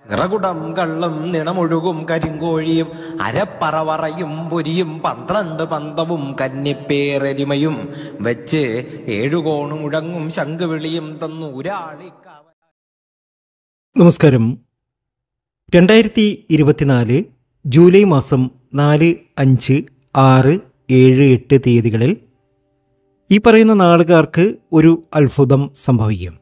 നിറകുടം കള്ളും നിണമൊഴുകും കരിങ്കോഴിയും അരപ്പറവറയും പൊരിയും 12 പന്തവും കന്നിപ്പേരെരിമയും വെച്ച് 7 കോണു മുഴങ്ങും ശംഖുവിളിയും തന്നു ഒരാളിക്കാവ. നമസ്കാരം. 2024 ജൂലൈ മാസം 4, 5, 6, 7, 8 തീയതികളിൽ ഈ പറയുന്ന നാളുകാർക്ക് ഒരു അത്ഭുതം സംഭവിക്കും.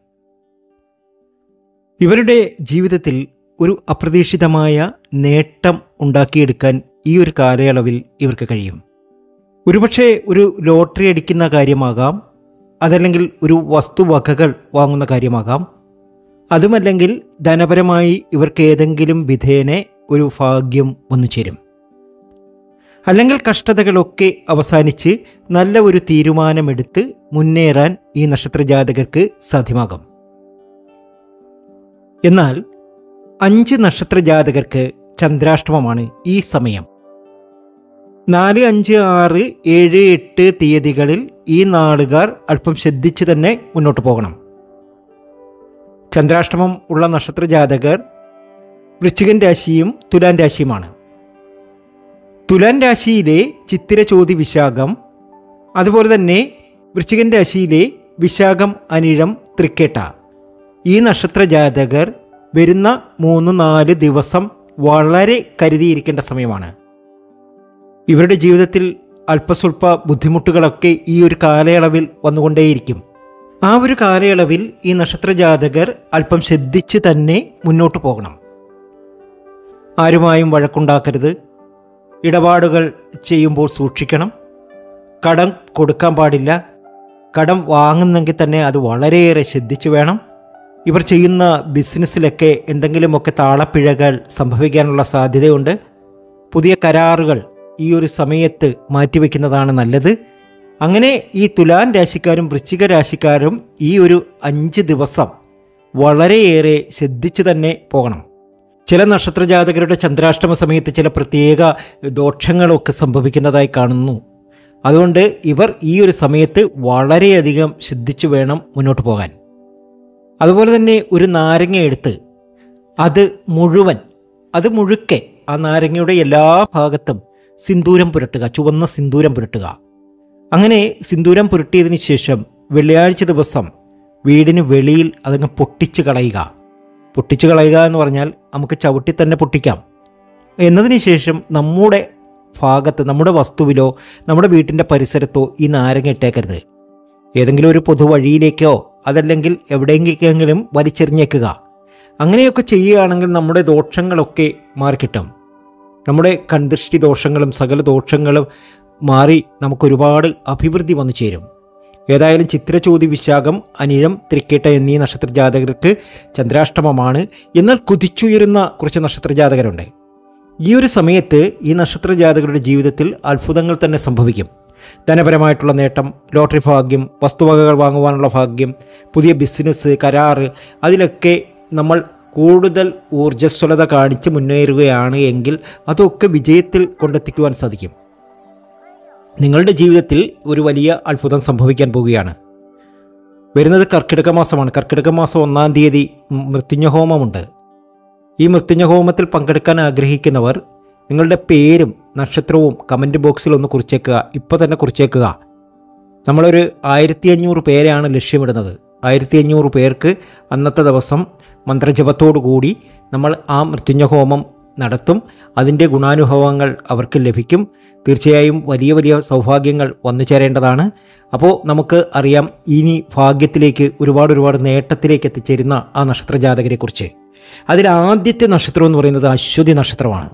ഇവരുടെ ജീവിതത്തിൽ ഒരു അപ്രതീക്ഷിതമായ നേട്ടം ഉണ്ടാക്കിയെടുക്കാൻ ഈ ഒരു കാലയളവിൽ ഇവർക്ക് കഴിയും. ഒരുപക്ഷെ ഒരു ലോട്ടറി അടിക്കുന്ന കാര്യമാകാം, അതല്ലെങ്കിൽ ഒരു വസ്തുവകകൾ വാങ്ങുന്ന കാര്യമാകാം, അതുമല്ലെങ്കിൽ ധനപരമായി ഇവർക്ക് ഏതെങ്കിലും വിധേനെ ഒരു ഭാഗ്യം വന്നു ചേരും. അല്ലെങ്കിൽ കഷ്ടതകളൊക്കെ അവസാനിച്ച് നല്ല ഒരു തീരുമാനമെടുത്ത് മുന്നേറാൻ ഈ നക്ഷത്രജാതകർക്ക് സാധ്യമാകും. എന്നാൽ 5 നക്ഷത്രജാതകർക്ക് ചന്ദ്രാഷ്ടമമാണ് ഈ സമയം. 4, 5, 6, 7, 8 തീയതികളിൽ ഈ നാളുകാർ അല്പം ശ്രദ്ധിച്ച് തന്നെ മുന്നോട്ട് പോകണം. ചന്ദ്രാഷ്ടമം ഉള്ള നക്ഷത്രജാതകർ വൃശ്ചികൻ രാശിയും തുലാൻ രാശിയുമാണ്. തുലാൻ രാശിയിലെ ചിത്തിര, ചോതി, വിശാഖം, അതുപോലെ തന്നെ വൃശ്ചികൻ രാശിയിലെ വിശാഖം, അനിഴം, തൃക്കേട്ട ഈ നക്ഷത്രജാതകർ വരുന്ന 3-4 ദിവസം വളരെ കരുതിയിരിക്കേണ്ട സമയമാണ്. ഇവരുടെ ജീവിതത്തിൽ അല്പസ്വല്പ ബുദ്ധിമുട്ടുകളൊക്കെ ഈ ഒരു കാലയളവിൽ വന്നുകൊണ്ടേയിരിക്കും. ആ ഒരു കാലയളവിൽ ഈ നക്ഷത്രജാതകർ അല്പം ശ്രദ്ധിച്ച് തന്നെ മുന്നോട്ട് പോകണം. ആരുമായും വഴക്കുണ്ടാക്കരുത്. ഇടപാടുകൾ ചെയ്യുമ്പോൾ സൂക്ഷിക്കണം. കടം കൊടുക്കാൻ പാടില്ല. കടം വാങ്ങുന്നെങ്കിൽ തന്നെ അത് വളരെയേറെ ശ്രദ്ധിച്ചു വേണം. ഇവർ ചെയ്യുന്ന ബിസിനസ്സിലൊക്കെ എന്തെങ്കിലുമൊക്കെ താളപ്പിഴകൾ സംഭവിക്കാനുള്ള സാധ്യതയുണ്ട്. പുതിയ കരാറുകൾ ഈ ഒരു സമയത്ത് മാറ്റിവെക്കുന്നതാണ് നല്ലത്. അങ്ങനെ ഈ തുലാൻ രാശിക്കാരും വൃശ്ചിക രാശിക്കാരും ഈ ഒരു 5 ദിവസം വളരെയേറെ ശ്രദ്ധിച്ചു തന്നെ പോകണം. ചില നക്ഷത്രജാതകരുടെ ചന്ദ്രാഷ്ടമ സമയത്ത് ചില പ്രത്യേക ദോഷങ്ങളൊക്കെ സംഭവിക്കുന്നതായി കാണുന്നു. അതുകൊണ്ട് ഇവർ ഈ ഒരു സമയത്ത് വളരെയധികം ശ്രദ്ധിച്ചു വേണം മുന്നോട്ട് പോകാൻ. അതുപോലെ തന്നെ ഒരു നാരങ്ങ എടുത്ത് അത് മുഴുക്കെ ആ നാരങ്ങയുടെ എല്ലാ ഭാഗത്തും സിന്ദൂരം പുരട്ടുക, ചുവന്ന സിന്ദൂരം പുരട്ടുക. അങ്ങനെ സിന്ദൂരം പുരട്ടിയതിന് ശേഷം വെള്ളിയാഴ്ച ദിവസം വീടിന് വെളിയിൽ അതങ്ങ് പൊട്ടിച്ചു കളയുക. പൊട്ടിച്ചു കളയുക എന്ന് പറഞ്ഞാൽ നമുക്ക് ചവിട്ടി തന്നെ പൊട്ടിക്കാം. എന്നതിന് ശേഷം നമ്മുടെ ഭാഗത്ത്, നമ്മുടെ വസ്തുവിലോ നമ്മുടെ വീട്ടിൻ്റെ പരിസരത്തോ ഈ നാരങ്ങ ഇട്ടേക്കരുത്. ഏതെങ്കിലും ഒരു പൊതുവഴിയിലേക്കോ അതല്ലെങ്കിൽ എവിടെയെങ്കിലും വലിച്ചെറിഞ്ഞേക്കുക. അങ്ങനെയൊക്കെ ചെയ്യുകയാണെങ്കിൽ നമ്മുടെ ദോഷങ്ങളൊക്കെ മാറിക്കിട്ടും. നമ്മുടെ കൺദൃഷ്ടി ദോഷങ്ങളും സകല ദോഷങ്ങളും മാറി നമുക്കൊരുപാട് അഭിവൃദ്ധി വന്നു ചേരും. ഏതായാലും ചിത്തിര, ചോതി, വിശാഖം, അനിഴം, തൃക്കേട്ട എന്നീ നക്ഷത്രജാതകർക്ക് ചന്ദ്രാഷ്ടമമാണ്. എന്നാൽ കുതിച്ചുയരുന്ന കുറച്ച് നക്ഷത്രജാതകരുണ്ട്. ഈ ഒരു സമയത്ത് ഈ നക്ഷത്രജാതകരുടെ ജീവിതത്തിൽ അത്ഭുതങ്ങൾ തന്നെ സംഭവിക്കും. ധനപരമായിട്ടുള്ള നേട്ടം, ലോട്ടറി ഭാഗ്യം, വസ്തുവകകൾ വാങ്ങുവാനുള്ള ഭാഗ്യം, പുതിയ ബിസിനസ്, കരാറ്, അതിലൊക്കെ നമ്മൾ കൂടുതൽ ഊർജ്ജസ്വലത കാണിച്ച് മുന്നേറുകയാണ് എങ്കിൽ അതൊക്കെ വിജയത്തിൽ കൊണ്ടെത്തിക്കുവാൻ സാധിക്കും. നിങ്ങളുടെ ജീവിതത്തിൽ ഒരു വലിയ അത്ഭുതം സംഭവിക്കാൻ പോവുകയാണ്. വരുന്നത് കർക്കിടക മാസമാണ്. കർക്കിടക മാസം 1-ാം തീയതി മൃത്യുഞ്ജഹോമമുണ്ട്. ഈ മൃത്യുഞ്ജഹോമത്തിൽ പങ്കെടുക്കാൻ ആഗ്രഹിക്കുന്നവർ നിങ്ങളുടെ പേരും നക്ഷത്രവും കമൻറ്റ് ബോക്സിൽ ഒന്ന് കുറിച്ചേക്കുക. ഇപ്പോൾ തന്നെ കുറിച്ചേക്കുക. നമ്മളൊരു 1500 പേരെയാണ് ലക്ഷ്യമിടുന്നത്. 1500 പേർക്ക് അന്നത്തെ ദിവസം മന്ത്രജപത്തോടു കൂടി നമ്മൾ ആ മൃത്യുഞ്ജഹോമം നടത്തും. അതിൻ്റെ ഗുണാനുഭവങ്ങൾ അവർക്ക് ലഭിക്കും. തീർച്ചയായും വലിയ വലിയ സൗഭാഗ്യങ്ങൾ വന്നു ചേരേണ്ടതാണ്. അപ്പോൾ നമുക്ക് അറിയാം ഇനി ഭാഗ്യത്തിലേക്ക് ഒരുപാട് നേട്ടത്തിലേക്ക് എത്തിച്ചേരുന്ന ആ നക്ഷത്രജാതകരെക്കുറിച്ച്. അതിൽ ആദ്യത്തെ നക്ഷത്രം എന്ന് പറയുന്നത് അശ്വതി നക്ഷത്രമാണ്.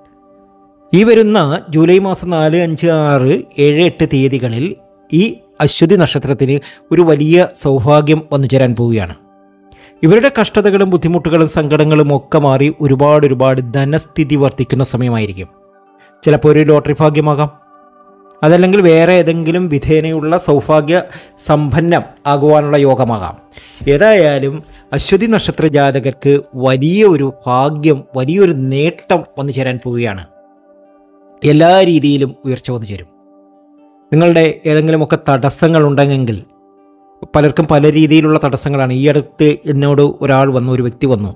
ഈ വരുന്ന ജൂലൈ മാസം 4, 5, 6, 7, 8 തീയതികളിൽ ഈ അശ്വതി നക്ഷത്രത്തിന് ഒരു വലിയ സൗഭാഗ്യം വന്നു ചേരാൻ പോവുകയാണ്. ഇവരുടെ കഷ്ടതകളും ബുദ്ധിമുട്ടുകളും സങ്കടങ്ങളും ഒക്കെ മാറി ഒരുപാട് ധനസ്ഥിതി വർദ്ധിക്കുന്ന സമയമായിരിക്കും. ചിലപ്പോൾ ഒരു ലോട്ടറി ഭാഗ്യമാകാം, അതല്ലെങ്കിൽ വേറെ ഏതെങ്കിലും വിധേനയുള്ള സൗഭാഗ്യ സമ്പന്നം ആകുവാനുള്ള യോഗമാകാം. ഏതായാലും അശ്വതി നക്ഷത്ര ജാതകർക്ക് വലിയ ഒരു ഭാഗ്യം, വലിയൊരു നേട്ടം വന്നു ചേരാൻ പോവുകയാണ്. എല്ലാ രീതിയിലും ഉയർച്ച വന്നു ചേരും. നിങ്ങളുടെ ഏതെങ്കിലുമൊക്കെ തടസ്സങ്ങളുണ്ടെങ്കിൽ, പലർക്കും പല രീതിയിലുള്ള തടസ്സങ്ങളാണ്. ഈ അടുത്ത് എന്നോട് ഒരു വ്യക്തി വന്നു,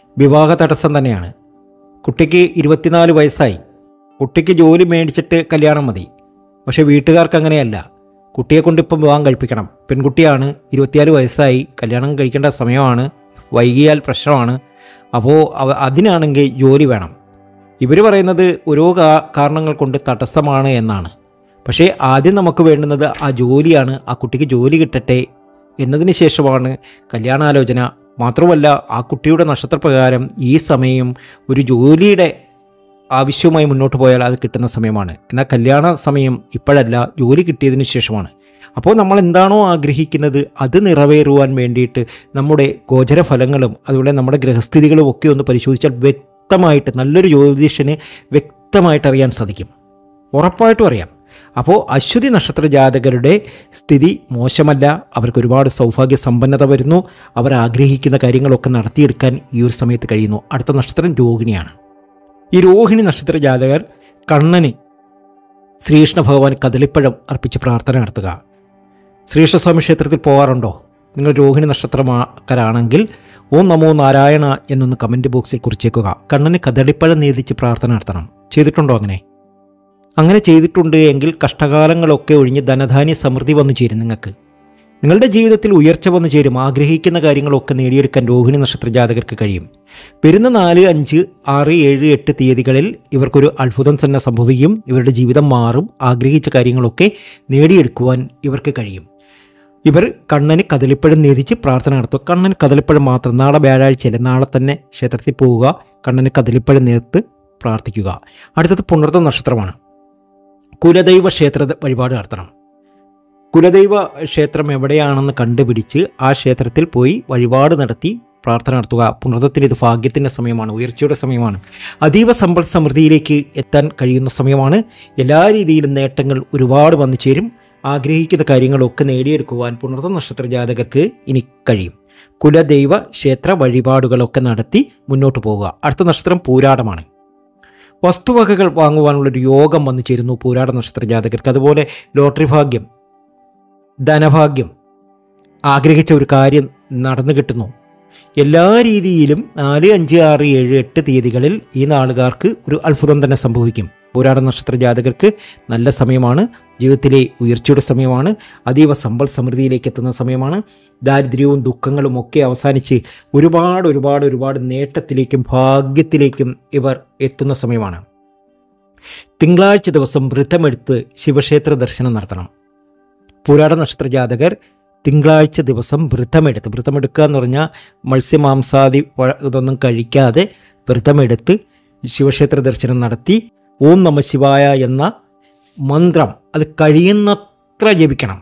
വിവാഹ തടസ്സം തന്നെയാണ്. കുട്ടിക്ക് 24 വയസ്സായി. കുട്ടിക്ക് ജോലി മേടിച്ചിട്ട് കല്യാണം മതി. പക്ഷേ വീട്ടുകാർക്ക് അങ്ങനെയല്ല. കുട്ടിയെ കൊണ്ട് ഇപ്പം വിവാഹം കഴിപ്പിക്കണം. പെൺകുട്ടിയാണ്, 24 വയസ്സായി, കല്യാണം കഴിക്കേണ്ട സമയമാണ്, വൈകിയാൽ പ്രശ്നമാണ്. അപ്പോൾ അതിനാണെങ്കിൽ ജോലി വേണം. ഇവർ പറയുന്നത് ഓരോ കാരണങ്ങൾ കൊണ്ട് തടസ്സമാണ് എന്നാണ്. പക്ഷേ ആദ്യം നമുക്ക് വേണ്ടുന്നത് ആ ജോലിയാണ്. ആ കുട്ടിക്ക് ജോലി കിട്ടട്ടെ എന്നതിന് ശേഷമാണ് കല്യാണാലോചന. മാത്രമല്ല, ആ കുട്ടിയുടെ നക്ഷത്രപ്രകാരം ഈ സമയം ഒരു ജോലിയുടെ ആവശ്യവുമായി മുന്നോട്ട് പോയാൽ അത് കിട്ടുന്ന സമയമാണ്. എന്നാൽ കല്യാണ സമയം ഇപ്പോഴല്ല, ജോലി കിട്ടിയതിന് ശേഷമാണ്. അപ്പോൾ നമ്മൾ എന്താണോ ആഗ്രഹിക്കുന്നത് അത് നിറവേറുവാൻ വേണ്ടിയിട്ട് നമ്മുടെ ഗോചരഫലങ്ങളും അതുപോലെ നമ്മുടെ ഗ്രഹസ്ഥിതികളും ഒക്കെ ഒന്ന് പരിശോധിച്ചാൽ വ്യക്തമായിട്ട്, നല്ലൊരു ജ്യോതിഷന് വ്യക്തമായിട്ട് അറിയാൻ സാധിക്കും. ഉറപ്പായിട്ടും അറിയാം. അപ്പോൾ അശ്വതി നക്ഷത്ര ജാതകരുടെ സ്ഥിതി മോശമല്ല. അവർക്ക് ഒരുപാട് സൗഭാഗ്യ സമ്പന്നത വരുന്നു. അവർ ആഗ്രഹിക്കുന്ന കാര്യങ്ങളൊക്കെ നടത്തിയെടുക്കാൻ ഈ ഒരു സമയത്ത് കഴിയുന്നു. അടുത്ത നക്ഷത്രം രോഹിണിയാണ്. ഈ രോഹിണി നക്ഷത്ര ജാതകർ കണ്ണന് ശ്രീകൃഷ്ണ ഭഗവാൻ കദളിപ്പഴം അർപ്പിച്ച് പ്രാർത്ഥന നടത്തുക. ശ്രീകൃഷ്ണസ്വാമി ക്ഷേത്രത്തിൽ പോകാറുണ്ടോ? നിങ്ങൾ രോഹിണി നക്ഷത്രക്കാരാണെങ്കിൽ ഓം നമോ നാരായണ എന്നൊന്ന് കമൻറ്റ് ബോക്സിൽ കുറിച്ചേക്കുക. കണ്ണന് കദളിപ്പഴം നേദിച്ച് പ്രാർത്ഥന നടത്തണം. ചെയ്തിട്ടുണ്ടോ അങ്ങനെ ചെയ്തിട്ടുണ്ട് എങ്കിൽ കഷ്ടകാലങ്ങളൊക്കെ ഒഴിഞ്ഞ് ധനധാന്യ സമൃദ്ധി വന്നു ചേരും. നിങ്ങളുടെ ജീവിതത്തിൽ ഉയർച്ച വന്നു ചേരും. ആഗ്രഹിക്കുന്ന കാര്യങ്ങളൊക്കെ നേടിയെടുക്കാൻ രോഹിണി നക്ഷത്ര ജാതകർക്ക് കഴിയും. വരുന്ന 4, 5, 6, 7, 8 തീയതികളിൽ ഇവർക്കൊരു അത്ഭുതം തന്നെ സംഭവിക്കും. ഇവരുടെ ജീവിതം മാറും. ആഗ്രഹിച്ച കാര്യങ്ങളൊക്കെ നേടിയെടുക്കുവാൻ ഇവർക്ക് കഴിയും. ഇവർ കണ്ണന് കദളിപ്പഴം നേദിച്ച് പ്രാർത്ഥന നടത്തുക. കണ്ണന് കദളിപ്പഴം മാത്രം. നാളെ വ്യാഴാഴ്ചയല്ലേ, നാളെ തന്നെ ക്ഷേത്രത്തിൽ പോവുക, കണ്ണന് കദളിപ്പഴം നേർത്ത് പ്രാർത്ഥിക്കുക. അടുത്തത് പുണർത നക്ഷത്രമാണ്. കുലദൈവ ക്ഷേത്ര വഴിപാട് നടത്തണം. കുലദൈവ ക്ഷേത്രം എവിടെയാണെന്ന് കണ്ടുപിടിച്ച് ആ ക്ഷേത്രത്തിൽ പോയി വഴിപാട് നടത്തി പ്രാർത്ഥന നടത്തുക. പുണർതത്തിന് ഇത് ഭാഗ്യത്തിൻ്റെ സമയമാണ്, ഉയർച്ചയുടെ സമയമാണ്. അതീവ സമ്പൽ സമൃദ്ധിയിലേക്ക് എത്താൻ കഴിയുന്ന സമയമാണ്. എല്ലാ രീതിയിലും നേട്ടങ്ങൾ ഒരുപാട് വന്നു ചേരും. ആഗ്രഹിക്കുന്ന കാര്യങ്ങളൊക്കെ നേടിയെടുക്കുവാൻ പുണർത നക്ഷത്ര ജാതകർക്ക് ഇനി കഴിയും. കുലദൈവ ക്ഷേത്ര വഴിപാടുകളൊക്കെ നടത്തി മുന്നോട്ട് പോവുക. അടുത്ത നക്ഷത്രം പൂരാടമാണ്. വസ്തുവകകൾ വാങ്ങുവാനുള്ളൊരു യോഗം വന്നു ചേരുന്നു പൂരാട നക്ഷത്ര ജാതകർക്ക്. അതുപോലെ ലോട്ടറി ഭാഗ്യം, ധനഭാഗ്യം, ആഗ്രഹിച്ച ഒരു കാര്യം നടന്നു കിട്ടുന്നു. എല്ലാ രീതിയിലും 4, 5, 6, 7, 8 തീയതികളിൽ ഈ നാളുകാർക്ക് ഒരു അത്ഭുതം തന്നെ സംഭവിക്കും. പൂരാട നക്ഷത്ര ജാതകർക്ക് നല്ല സമയമാണ്. ജീവിതത്തിലെ ഉയർച്ചയുടെ സമയമാണ്. അതീവ സമ്പൽ സമൃദ്ധിയിലേക്ക് എത്തുന്ന സമയമാണ്. ദാരിദ്ര്യവും ദുഃഖങ്ങളും ഒക്കെ അവസാനിച്ച് ഒരുപാട് നേട്ടത്തിലേക്കും ഭാഗ്യത്തിലേക്കും ഇവർ എത്തുന്ന സമയമാണ്. തിങ്കളാഴ്ച ദിവസം വ്രതമെടുത്ത് ശിവക്ഷേത്ര ദർശനം നടത്തണം. പൂരാട നക്ഷത്ര ജാതകർ തിങ്കളാഴ്ച ദിവസം വ്രതമെടുക്കുക എന്ന് പറഞ്ഞാൽ മത്സ്യമാംസാദി ഇതൊന്നും കഴിക്കാതെ വ്രതമെടുത്ത് ശിവക്ഷേത്ര ദർശനം നടത്തി ഓം നമ ശിവായ എന്ന മന്ത്രം അത് കഴിയുന്നത്ര ജപിക്കണം.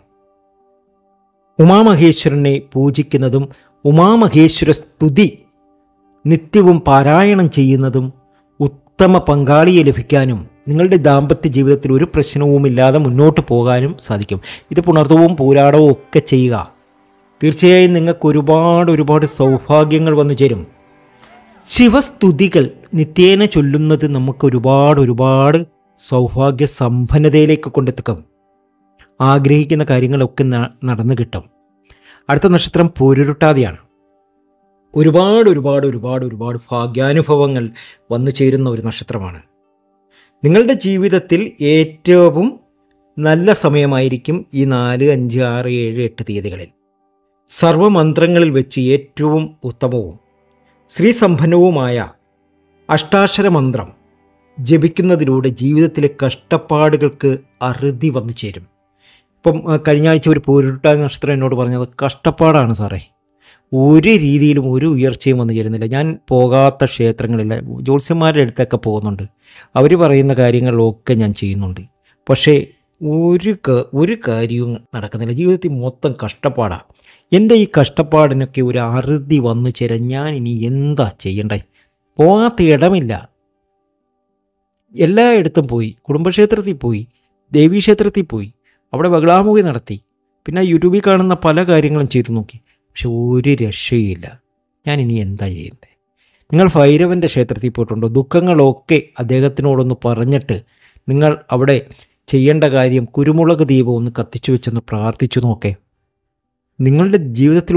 ഉമാമഹേശ്വരനെ പൂജിക്കുന്നതും ഉമാമഹേശ്വര സ്തുതി നിത്യവും പാരായണം ചെയ്യുന്നതും ഉത്തമ പങ്കാളിയെ ലഭിക്കാനും നിങ്ങളുടെ ദാമ്പത്യ ജീവിതത്തിൽ ഒരു പ്രശ്നവുമില്ലാതെ മുന്നോട്ട് പോകാനും സാധിക്കും. ഇത് പുണർത്തവും പൂരാടവും ഒക്കെ ചെയ്യുക. തീർച്ചയായും നിങ്ങൾക്ക് ഒരുപാട് സൗഭാഗ്യങ്ങൾ വന്നു ചേരും. ശിവസ്തുതികൾ നിത്യേന ചൊല്ലുന്നത് നമുക്ക് ഒരുപാട് സൗഭാഗ്യ സമ്പന്നതയിലേക്ക് കൊണ്ടെത്തിക്കും. ആഗ്രഹിക്കുന്ന കാര്യങ്ങളൊക്കെ നടന്നു കിട്ടും. അടുത്ത നക്ഷത്രം പൂരുരുട്ടാതിയാണ്. ഒരുപാട് ഭാഗ്യാനുഭവങ്ങൾ വന്നു ചേരുന്ന ഒരു നക്ഷത്രമാണ്. നിങ്ങളുടെ ജീവിതത്തിൽ ഏറ്റവും നല്ല സമയമായിരിക്കും ഈ 4, 5, 6, 7, 8 തീയതികളിൽ. സർവമന്ത്രങ്ങളിൽ വെച്ച് ഏറ്റവും ഉത്തമവും ശ്രീസമ്പന്നവുമായ അഷ്ടാക്ഷര മന്ത്രം ജപിക്കുന്നതിലൂടെ ജീവിതത്തിലെ കഷ്ടപ്പാടുകൾക്ക് അറുതി വന്നു ചേരും. ഇപ്പം കഴിഞ്ഞ ആഴ്ച ഒരു പൂരുരുട്ടാതി നക്ഷത്രം എന്നോട് പറഞ്ഞത് കഷ്ടപ്പാടാണ് സാറേ, ഒരു രീതിയിലും ഒരു ഉയർച്ചയും വന്നു ചേരുന്നില്ല. ഞാൻ പോകാത്ത ക്ഷേത്രങ്ങളില്ല, ജ്യോത്സ്യന്മാരുടെ അടുത്തൊക്കെ പോകുന്നുണ്ട്, അവർ പറയുന്ന കാര്യങ്ങളിലൊക്കെ ഞാൻ ചെയ്യുന്നുണ്ട്, പക്ഷേ ഒരു കാര്യവും നടക്കുന്നില്ല. ജീവിതത്തിൽ മൊത്തം കഷ്ടപ്പാടാണ്. എൻ്റെ ഈ കഷ്ടപ്പാടിനൊക്കെ ഒരു അറുതി വന്നു ചേരാൻ ഞാൻ ഇനി എന്താ ചെയ്യണ്ടേ? പോകാത്ത ഇടമില്ല. എല്ലായിടത്തും പോയി, കുടുംബക്ഷേത്രത്തിൽ പോയി, ദേവീക്ഷേത്രത്തിൽ പോയി, അവിടെ ബഹളാമുഖി നടത്തി, പിന്നെ യൂട്യൂബിൽ കാണുന്ന പല കാര്യങ്ങളും ചെയ്തു നോക്കി, പക്ഷെ ഒരു രക്ഷയില്ല. ഞാൻ ഇനി എന്താ ചെയ്യുന്നത്? നിങ്ങൾ ഭൈരവൻ്റെ ക്ഷേത്രത്തിൽ പോയിട്ടുണ്ടോ? ദുഃഖങ്ങളൊക്കെ അദ്ദേഹത്തിനോടൊന്ന് പറഞ്ഞിട്ട് നിങ്ങൾ അവിടെ ചെയ്യേണ്ട കാര്യം കുരുമുളക് ദീപം ഒന്ന് കത്തിച്ചു വെച്ചൊന്ന് പ്രാർത്ഥിച്ചു നോക്കേ. നിങ്ങളുടെ ജീവിതത്തിൽ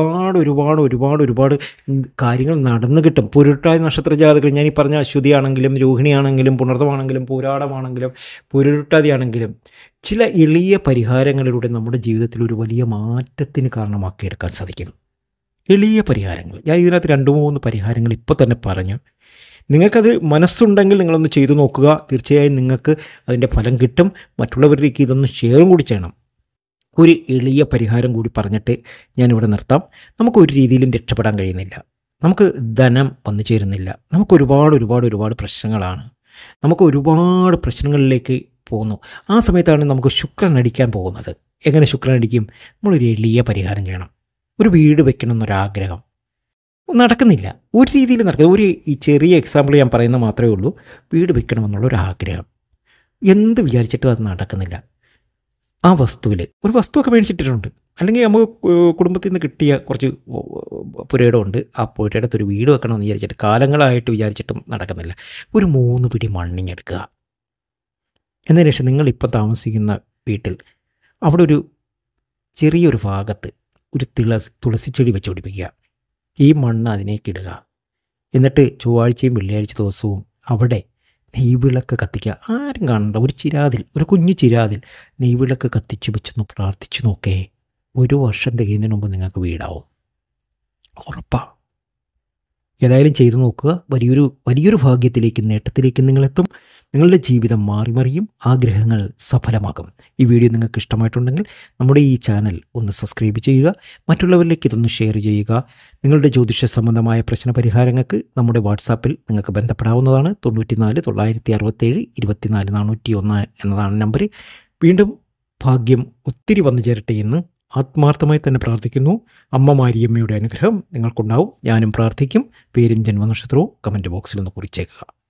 ഒരുപാട് കാര്യങ്ങൾ നടന്നു കിട്ടും. പുരുട്ടാതി നക്ഷത്ര ജാതകർ, ഞാൻ ഈ പറഞ്ഞ അശ്വതിയാണെങ്കിലും രോഹിണിയാണെങ്കിലും പുണർതമാണെങ്കിലും പൂരാടമാണെങ്കിലും പുരുട്ടാതി ആണെങ്കിലും ചില എളിയ പരിഹാരങ്ങളിലൂടെ നമ്മുടെ ജീവിതത്തിൽ ഒരു വലിയ മാറ്റത്തിന് കാരണമാക്കിയെടുക്കാൻ സാധിക്കും. എളിയ പരിഹാരങ്ങൾ, ഞാൻ ഇതിനകത്ത് 2-3 പരിഹാരങ്ങൾ ഇപ്പോൾ തന്നെ പറഞ്ഞു. നിങ്ങൾക്കത് മനസ്സുണ്ടെങ്കിൽ നിങ്ങളൊന്ന് ചെയ്തു നോക്കുക. തീർച്ചയായും നിങ്ങൾക്ക് അതിൻ്റെ ഫലം കിട്ടും. മറ്റുള്ളവരിലേക്ക് ഇതൊന്ന് ഷെയറും കൂടി ചെയ്യണം. ഒരു എളിയ പരിഹാരം കൂടി പറഞ്ഞിട്ട് ഞാനിവിടെ നിർത്താം. നമുക്കൊരു രീതിയിലും രക്ഷപ്പെടാൻ കഴിയുന്നില്ല. നമുക്ക് ധനം വന്നു ചേരുന്നില്ല. നമുക്ക് ഒരുപാട് പ്രശ്നങ്ങളാണ്. നമുക്ക് ഒരുപാട് പ്രശ്നങ്ങളിലേക്ക് പോകുന്നു. ആ സമയത്താണ് നമുക്ക് ശുക്രൻ അടിക്കാൻ പോകുന്നത്. എങ്ങനെ ശുക്രൻ അടിക്കും? നമ്മളൊരു എളിയ പരിഹാരം ചെയ്യണം. ഒരു വീട് വെക്കണം എന്നൊരാഗ്രഹം നടക്കുന്നില്ല, ഒരു രീതിയിൽ നടക്കുന്നത്. ഈ ചെറിയ എക്സാമ്പിൾ ഞാൻ പറയുന്നത് മാത്രമേ ഉള്ളൂ. വീട് വെക്കണമെന്നുള്ളൊരാഗ്രഹം എന്ത് വിചാരിച്ചിട്ടും അത് നടക്കുന്നില്ല. ആ വസ്തുവിൽ ഒരു വസ്തുവൊക്കെ മേടിച്ചിട്ടിട്ടുണ്ട്, അല്ലെങ്കിൽ നമുക്ക് കുടുംബത്തിൽ നിന്ന് കിട്ടിയ കുറച്ച് പുരയിടമുണ്ട്. ആ പുരയിടത്തൊരു വീട് വെക്കണമെന്ന് വിചാരിച്ചിട്ട് കാലങ്ങളായിട്ട് വിചാരിച്ചിട്ടും നടക്കുന്നില്ല. ഒരു 3 പിടി മണ്ണിഞ്ഞെടുക്കുക. എന്നതിന് ശേഷം നിങ്ങളിപ്പോൾ താമസിക്കുന്ന വീട്ടിൽ അവിടെ ഒരു ചെറിയൊരു ഭാഗത്ത് ഒരു തുളസിച്ചെടി വെച്ച് പിടിപ്പിക്കുക. ഈ മണ്ണ് അതിനേക്കിടുക. എന്നിട്ട് ചൊവ്വാഴ്ചയും വെള്ളിയാഴ്ച ദിവസവും അവിടെ നെയ്വിളക്ക് കത്തിക്കുക. ആരും കാണണ്ട, ഒരു കുഞ്ഞു ചിരാതിൽ നെയ്വിളക്ക് കത്തിച്ച് വെച്ചൊന്ന് പ്രാർത്ഥിച്ചു നോക്കേ. 1 വർഷം തികയുന്നതിന് മുമ്പ് നിങ്ങൾക്ക് വീടാവും, ഉറപ്പാ. ഏതായാലും ചെയ്തു നോക്കുക. വലിയൊരു ഭാഗ്യത്തിലേക്ക്, നേട്ടത്തിലേക്ക് നിങ്ങളെത്തും. നിങ്ങളുടെ ജീവിതം മാറിമറിയും, ആഗ്രഹങ്ങൾ സഫലമാകും. ഈ വീഡിയോ നിങ്ങൾക്ക് ഇഷ്ടമായിട്ടുണ്ടെങ്കിൽ നമ്മുടെ ഈ ചാനൽ ഒന്ന് സബ്സ്ക്രൈബ് ചെയ്യുക, മറ്റുള്ളവരിലേക്ക് ഇതൊന്ന് ഷെയർ ചെയ്യുക. നിങ്ങളുടെ ജ്യോതിഷ സംബന്ധമായ പ്രശ്ന പരിഹാരങ്ങൾക്ക് നമ്മുടെ വാട്സാപ്പിൽ നിങ്ങൾക്ക് ബന്ധപ്പെടാവുന്നതാണ്. 94 967 24 401 എന്നതാണ് നമ്പർ. വീണ്ടും ഭാഗ്യം ഒത്തിരി വന്നു ചേരട്ടെ എന്ന് ആത്മാർത്ഥമായി തന്നെ പ്രാർത്ഥിക്കുന്നു. അമ്മ മാരിയമ്മയുടെ അനുഗ്രഹം നിങ്ങൾക്കുണ്ടാവും. ഞാനും പ്രാർത്ഥിക്കും. പേരും ജന്മനക്ഷത്രവും കമൻറ്റ് ബോക്സിൽ ഒന്ന് കുറിച്ചേക്കുക.